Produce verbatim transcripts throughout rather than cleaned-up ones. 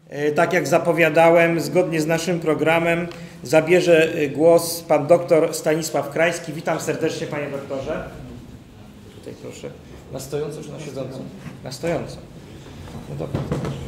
Tak jak zapowiadałem, zgodnie z naszym programem zabierze głos pan doktor Stanisław Krajski. Witam serdecznie, panie doktorze. Tutaj proszę. Na stojąco czy na siedząco? Na stojąco. No dobra.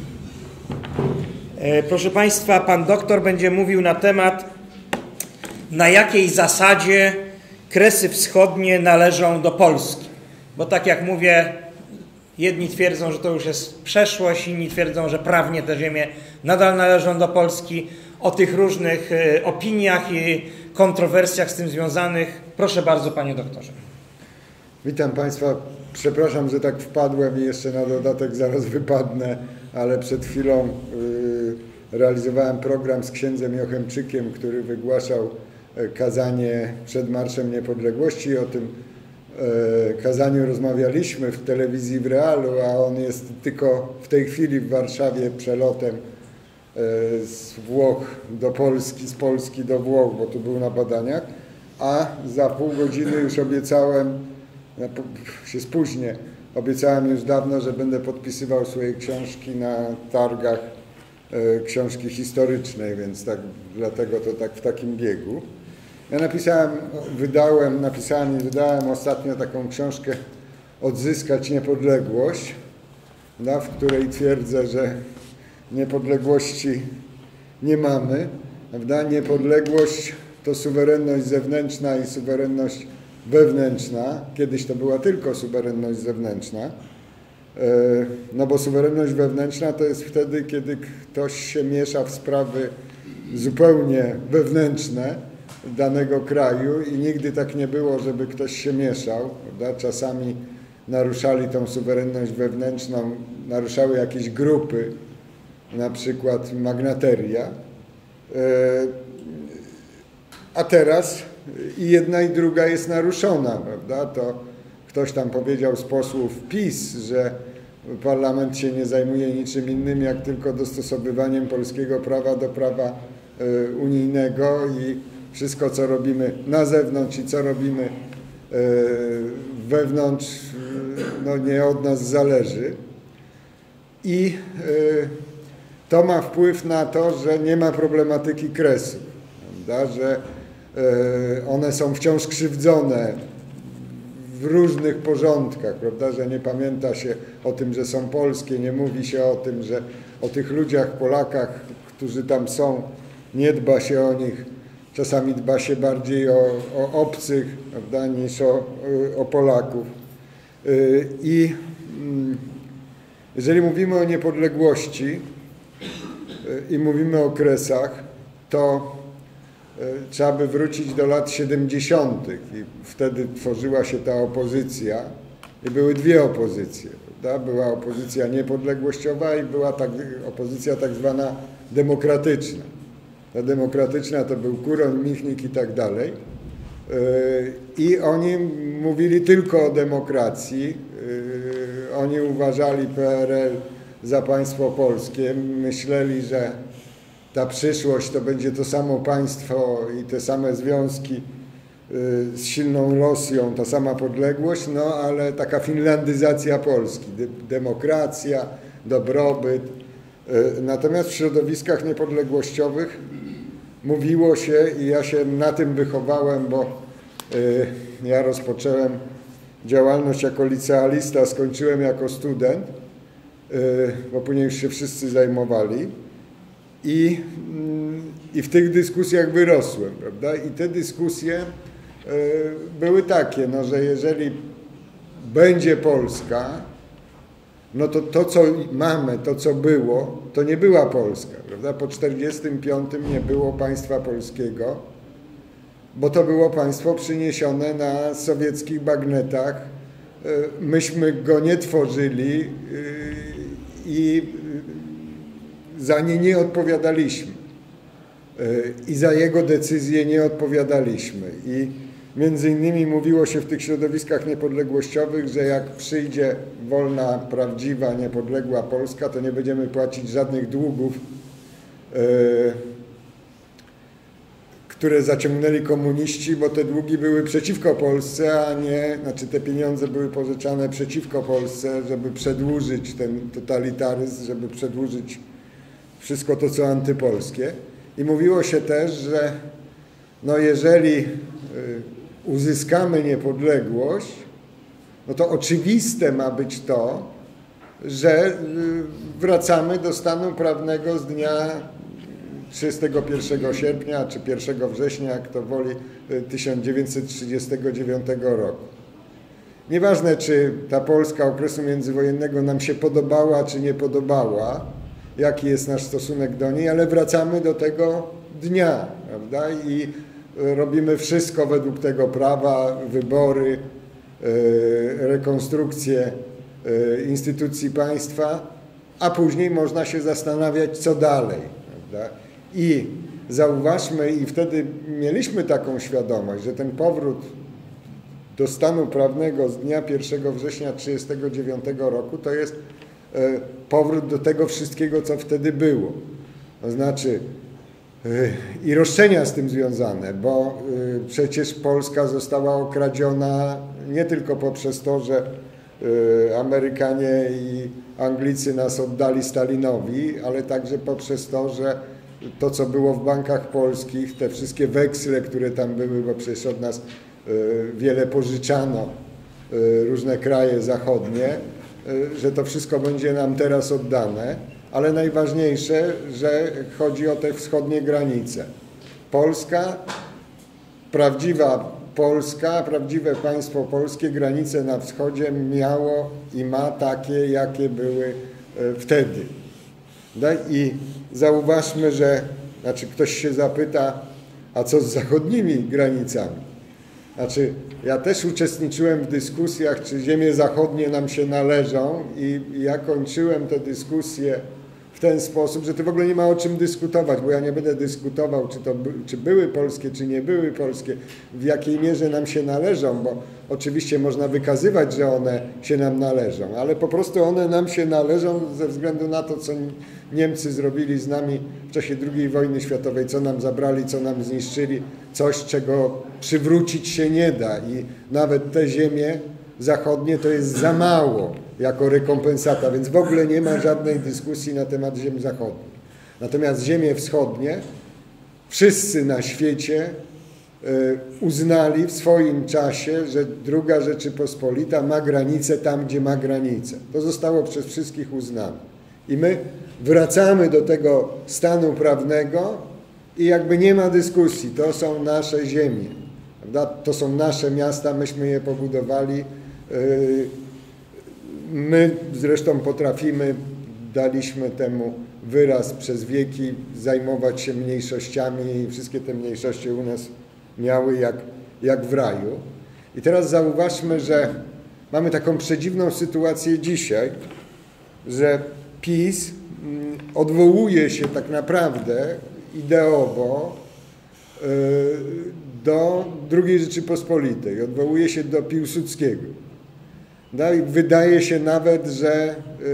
Proszę państwa, pan doktor będzie mówił na temat, na jakiej zasadzie Kresy Wschodnie należą do Polski. Bo tak jak mówię, jedni twierdzą, że to już jest przeszłość, inni twierdzą, że prawnie te ziemie nadal należą do Polski. O tych różnych opiniach i kontrowersjach z tym związanych. Proszę bardzo, panie doktorze. Witam państwa. Przepraszam, że tak wpadłem i jeszcze na dodatek zaraz wypadnę, ale przed chwilą y, realizowałem program z księdzem Jochemczykiem, który wygłaszał kazanie przed Marszem Niepodległości. O tym y, kazaniu rozmawialiśmy w telewizji w realu, a on jest tylko w tej chwili w Warszawie przelotem y, z Włoch do Polski, z Polski do Włoch, bo tu był na badaniach, a za pół godziny już obiecałem, ja się spóźnię, obiecałem już dawno, że będę podpisywał swoje książki na targach y, książki historycznej, więc tak, dlatego to tak w takim biegu. Ja napisałem, wydałem, napisałem i wydałem ostatnio taką książkę Odzyskać niepodległość, w której twierdzę, że niepodległości nie mamy. Niepodległość to suwerenność zewnętrzna i suwerenność wewnętrzna. Kiedyś to była tylko suwerenność zewnętrzna. No bo suwerenność wewnętrzna to jest wtedy, kiedy ktoś się miesza w sprawy zupełnie wewnętrzne danego kraju i nigdy tak nie było, żeby ktoś się mieszał. Prawda? Czasami naruszali tą suwerenność wewnętrzną, naruszały jakieś grupy, na przykład magnateria. A teraz i jedna i druga jest naruszona, prawda? To ktoś tam powiedział z posłów PiS, że parlament się nie zajmuje niczym innym, jak tylko dostosowywaniem polskiego prawa do prawa unijnego i wszystko, co robimy na zewnątrz i co robimy wewnątrz, no nie od nas zależy. I to ma wpływ na to, że nie ma problematyki Kresów, prawda? Że one są wciąż krzywdzone w różnych porządkach, prawda? Że nie pamięta się o tym, że są polskie, nie mówi się o tym, że o tych ludziach, Polakach, którzy tam są, nie dba się o nich. Czasami dba się bardziej o, o obcych, prawda, niż o, o Polaków. I jeżeli mówimy o niepodległości i mówimy o Kresach, to trzeba by wrócić do lat siedemdziesiątych i wtedy tworzyła się ta opozycja i były dwie opozycje. Prawda? Była opozycja niepodległościowa i była tak, opozycja tak zwana demokratyczna. Ta demokratyczna to był Kuroń, Michnik i tak dalej. I oni mówili tylko o demokracji. Oni uważali P R L za państwo polskie. Myśleli, że ta przyszłość to będzie to samo państwo i te same związki z silną Rosją, ta sama podległość, no ale taka finlandyzacja Polski, demokracja, dobrobyt. Natomiast w środowiskach niepodległościowych mówiło się, i ja się na tym wychowałem, bo ja rozpocząłem działalność jako licealista, skończyłem jako student, bo później już się wszyscy zajmowali. I, I w tych dyskusjach wyrosłem, prawda? I te dyskusje były takie, no, że jeżeli będzie Polska, no to to, co mamy, to, co było, to nie była Polska, prawda? Po czterdziestym piątym nie było państwa polskiego, bo to było państwo przyniesione na sowieckich bagnetach. Myśmy go nie tworzyli i za nie nie odpowiadaliśmy i za jego decyzje nie odpowiadaliśmy. I między innymi mówiło się w tych środowiskach niepodległościowych, że jak przyjdzie wolna, prawdziwa, niepodległa Polska, to nie będziemy płacić żadnych długów, które zaciągnęli komuniści, bo te długi były przeciwko Polsce, a nie, znaczy te pieniądze były pożyczane przeciwko Polsce, żeby przedłużyć ten totalitaryzm, żeby przedłużyć wszystko to, co antypolskie. I mówiło się też, że no jeżeli uzyskamy niepodległość, no to oczywiste ma być to, że wracamy do stanu prawnego z dnia trzydziestego pierwszego sierpnia czy pierwszego września, jak to woli, tysiąc dziewięćset trzydziestego dziewiątego roku. Nieważne, czy ta Polska okresu międzywojennego nam się podobała, czy nie podobała, jaki jest nasz stosunek do niej, ale wracamy do tego dnia, prawda? I robimy wszystko według tego prawa, wybory, rekonstrukcję instytucji państwa, a później można się zastanawiać, co dalej, prawda? I zauważmy, i wtedy mieliśmy taką świadomość, że ten powrót do stanu prawnego z dnia pierwszego września tysiąc dziewięćset trzydziestego dziewiątego roku to jest powrót do tego wszystkiego, co wtedy było. To znaczy i roszczenia z tym związane, bo przecież Polska została okradziona nie tylko poprzez to, że Amerykanie i Anglicy nas oddali Stalinowi, ale także poprzez to, że to, co było w bankach polskich, te wszystkie weksle, które tam były, bo przecież od nas wiele pożyczano, różne kraje zachodnie, że to wszystko będzie nam teraz oddane, ale najważniejsze, że chodzi o te wschodnie granice. Polska, prawdziwa Polska, prawdziwe państwo polskie, granice na wschodzie miało i ma takie, jakie były wtedy. I zauważmy, że, znaczy ktoś się zapyta, a co z zachodnimi granicami? Znaczy, ja też uczestniczyłem w dyskusjach, czy ziemie zachodnie nam się należą i ja kończyłem te dyskusje w ten sposób, że to w ogóle nie ma o czym dyskutować, bo ja nie będę dyskutował, czy to czy były polskie, czy nie były polskie, w jakiej mierze nam się należą, bo oczywiście można wykazywać, że one się nam należą, ale po prostu one nam się należą ze względu na to, co Niemcy zrobili z nami w czasie drugiej wojny światowej, co nam zabrali, co nam zniszczyli, coś, czego przywrócić się nie da i nawet te ziemie zachodnie to jest za mało jako rekompensata, więc w ogóle nie ma żadnej dyskusji na temat ziem zachodnich. Natomiast ziemie wschodnie wszyscy na świecie uznali w swoim czasie, że druga Rzeczypospolita ma granicę tam, gdzie ma granicę. To zostało przez wszystkich uznane. I my wracamy do tego stanu prawnego i jakby nie ma dyskusji. To są nasze ziemie. Prawda? To są nasze miasta, myśmy je pobudowali. My zresztą potrafimy, daliśmy temu wyraz przez wieki, zajmować się mniejszościami i wszystkie te mniejszości u nas miały jak, jak w raju. I teraz zauważmy, że mamy taką przedziwną sytuację dzisiaj, że PiS odwołuje się tak naprawdę ideowo do drugiej Rzeczypospolitej, odwołuje się do Piłsudskiego. No i wydaje się nawet, że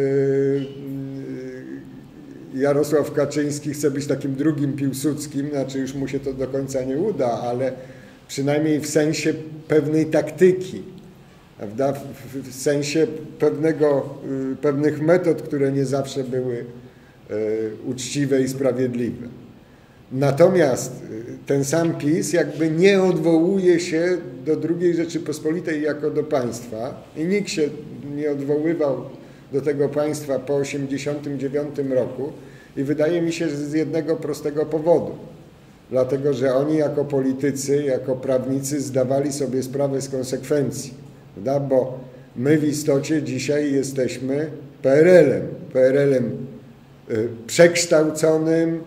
Jarosław Kaczyński chce być takim drugim Piłsudskim, znaczy już mu się to do końca nie uda, ale przynajmniej w sensie pewnej taktyki, prawda? W sensie pewnego, pewnych metod, które nie zawsze były uczciwe i sprawiedliwe. Natomiast ten sam PiS jakby nie odwołuje się do drugiej Rzeczypospolitej jako do państwa i nikt się nie odwoływał do tego państwa po tysiąc dziewięćset osiemdziesiątym dziewiątym roku i wydaje mi się, że z jednego prostego powodu. Dlatego, że oni jako politycy, jako prawnicy zdawali sobie sprawę z konsekwencji, prawda? Bo my w istocie dzisiaj jesteśmy P R L-em, P R L-em przekształconym,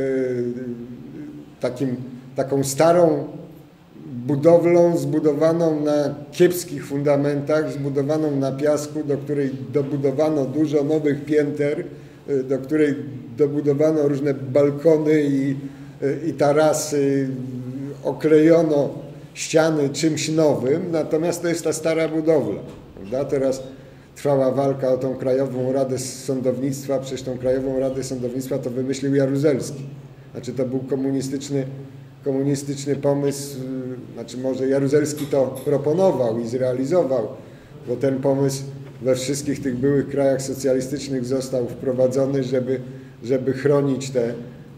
takim, taką starą budowlą zbudowaną na kiepskich fundamentach, zbudowaną na piasku, do której dobudowano dużo nowych pięter, do której dobudowano różne balkony i, i tarasy, oklejono ściany czymś nowym, natomiast to jest ta stara budowla, prawda? Teraz trwała walka o tą Krajową Radę Sądownictwa, przecież tą Krajową Radę Sądownictwa to wymyślił Jaruzelski. Znaczy to był komunistyczny, komunistyczny pomysł, znaczy może Jaruzelski to proponował i zrealizował, bo ten pomysł we wszystkich tych byłych krajach socjalistycznych został wprowadzony, żeby, żeby chronić te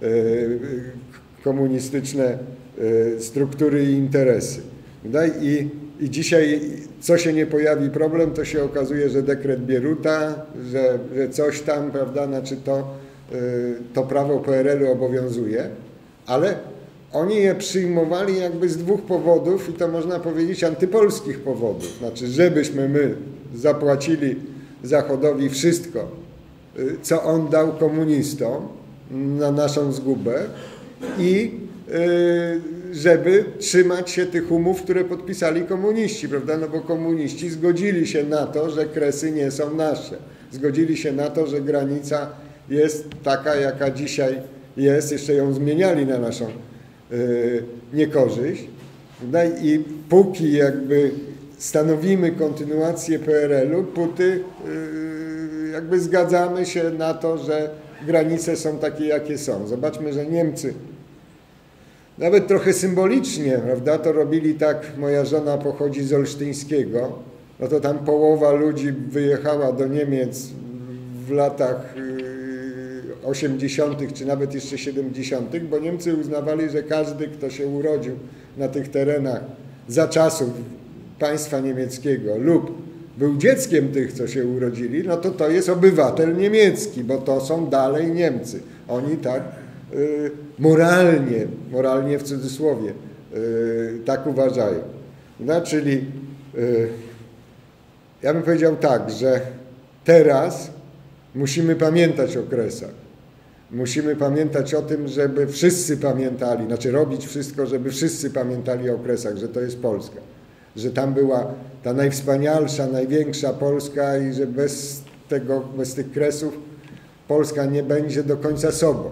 komunistyczne struktury i interesy. I, i dzisiaj, co się nie pojawi problem, to się okazuje, że dekret Bieruta, że, że coś tam, prawda, znaczy to, to prawo P R L-u obowiązuje, ale oni je przyjmowali jakby z dwóch powodów i to można powiedzieć antypolskich powodów. Znaczy, żebyśmy my zapłacili Zachodowi wszystko, co on dał komunistom na naszą zgubę i żeby trzymać się tych umów, które podpisali komuniści, prawda? No bo komuniści zgodzili się na to, że Kresy nie są nasze. Zgodzili się na to, że granica jest taka, jaka dzisiaj jest. Jeszcze ją zmieniali na naszą yy, niekorzyść. No i póki jakby stanowimy kontynuację P R L-u, póty yy, jakby zgadzamy się na to, że granice są takie, jakie są. Zobaczmy, że Niemcy nawet trochę symbolicznie, prawda, to robili tak, moja żona pochodzi z Olsztyńskiego, no to tam połowa ludzi wyjechała do Niemiec w latach osiemdziesiątych czy nawet jeszcze siedemdziesiątych, bo Niemcy uznawali, że każdy, kto się urodził na tych terenach za czasów państwa niemieckiego lub był dzieckiem tych, co się urodzili, no to to jest obywatel niemiecki, bo to są dalej Niemcy. Oni tak y, moralnie, moralnie w cudzysłowie, y, tak uważają. No, czyli y, ja bym powiedział tak, że teraz musimy pamiętać o Kresach. Musimy pamiętać o tym, żeby wszyscy pamiętali, znaczy robić wszystko, żeby wszyscy pamiętali o Kresach, że to jest Polska. Że tam była ta najwspanialsza, największa Polska i że bez tego, bez tych Kresów Polska nie będzie do końca sobą.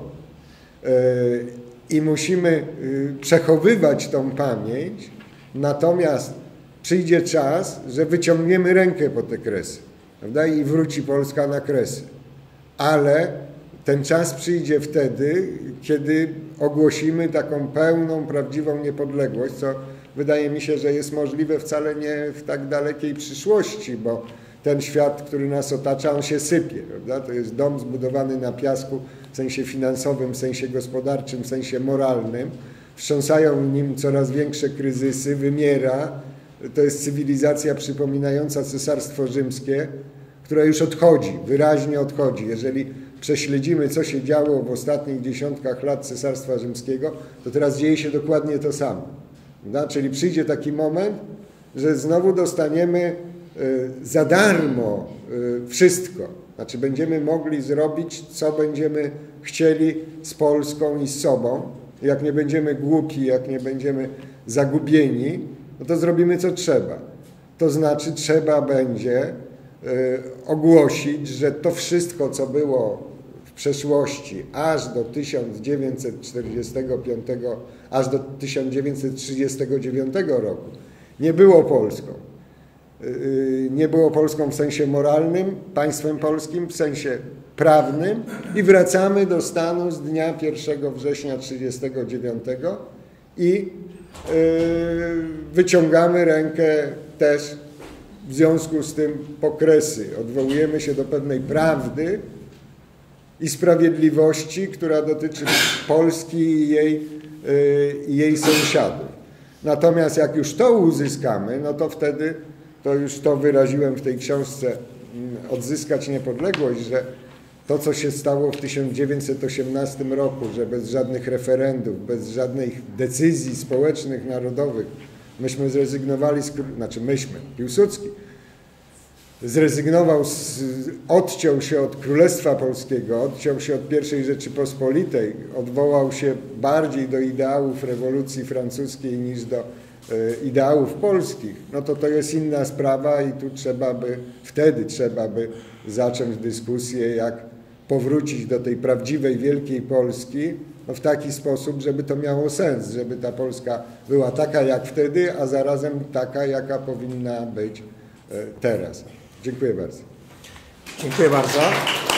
I musimy przechowywać tą pamięć, natomiast przyjdzie czas, że wyciągniemy rękę po te Kresy, prawda? I wróci Polska na Kresy. Ale ten czas przyjdzie wtedy, kiedy ogłosimy taką pełną, prawdziwą niepodległość, co wydaje mi się, że jest możliwe wcale nie w tak dalekiej przyszłości, bo ten świat, który nas otacza, on się sypie, prawda? To jest dom zbudowany na piasku w sensie finansowym, w sensie gospodarczym, w sensie moralnym. Wstrząsają nim coraz większe kryzysy, wymiera. To jest cywilizacja przypominająca Cesarstwo Rzymskie, która już odchodzi, wyraźnie odchodzi. Jeżeli prześledzimy, co się działo w ostatnich dziesiątkach lat Cesarstwa Rzymskiego, to teraz dzieje się dokładnie to samo. No, czyli przyjdzie taki moment, że znowu dostaniemy y, za darmo y, wszystko. Znaczy będziemy mogli zrobić, co będziemy chcieli z Polską i z sobą. Jak nie będziemy głupi, jak nie będziemy zagubieni, no to zrobimy, co trzeba. To znaczy trzeba będzie y, ogłosić, że to wszystko, co było w przeszłości aż do tysiąc dziewięćset czterdziestego piątego, aż do tysiąc dziewięćset trzydziestego dziewiątego roku nie było Polską. Nie było Polską w sensie moralnym, państwem polskim w sensie prawnym i wracamy do stanu z dnia pierwszego września tysiąc dziewięćset trzydziestego dziewiątego i wyciągamy rękę też w związku z tym po Kresy. Odwołujemy się do pewnej prawdy i sprawiedliwości, która dotyczy Polski i jej, i jej sąsiadów. Natomiast jak już to uzyskamy, no to wtedy, to już to wyraziłem w tej książce Odzyskać niepodległość, że to, co się stało w tysiąc dziewięćset osiemnastym roku, że bez żadnych referendów, bez żadnych decyzji społecznych, narodowych, myśmy zrezygnowali, z, znaczy myśmy, Piłsudski, zrezygnował, z, odciął się od Królestwa Polskiego, odciął się od pierwszej Rzeczypospolitej, odwołał się bardziej do ideałów rewolucji francuskiej niż do e, ideałów polskich, no to to jest inna sprawa i tu trzeba by, wtedy trzeba by zacząć dyskusję, jak powrócić do tej prawdziwej Wielkiej Polski, no w taki sposób, żeby to miało sens, żeby ta Polska była taka jak wtedy, a zarazem taka, jaka powinna być e, teraz. Dziękuję bardzo. Dziękuję bardzo.